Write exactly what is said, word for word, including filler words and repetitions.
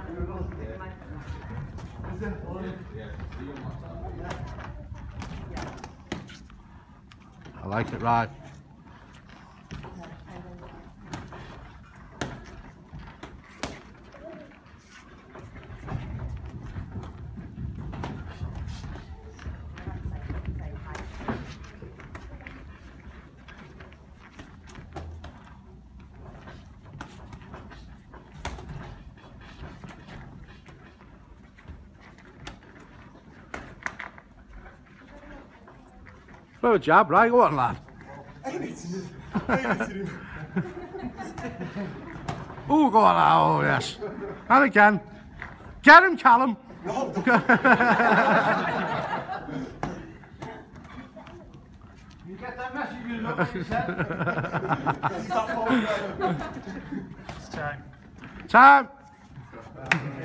I like it, right? Throw a jab, right? Go on, lad. Oh, go on. Oh, yes. And again. Get him, Callum. No, you get that message, you know what you said? It's time. Time.